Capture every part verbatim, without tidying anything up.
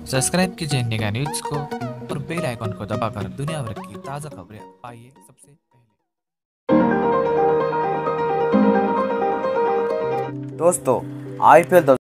Subscribe कीजिए India news को और बेल आइकॉन को दबाकर दुनिया भर की ताज़ा खबरें पाइए सबसे पहले। दोस्तों, आईपीएल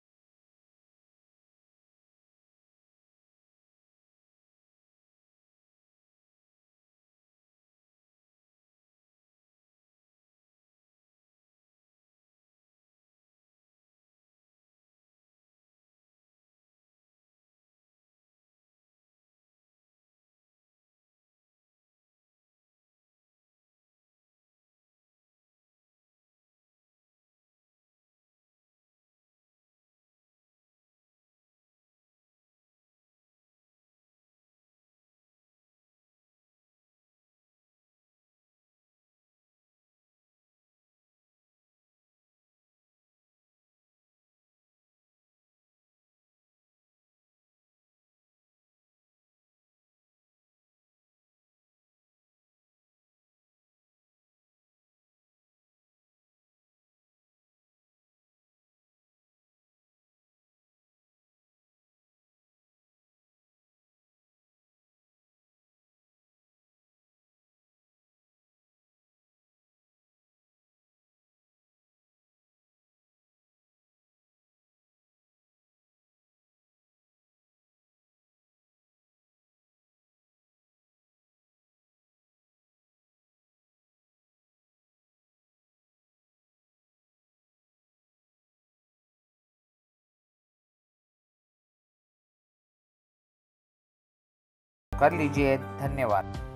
कर लीजिए। धन्यवाद।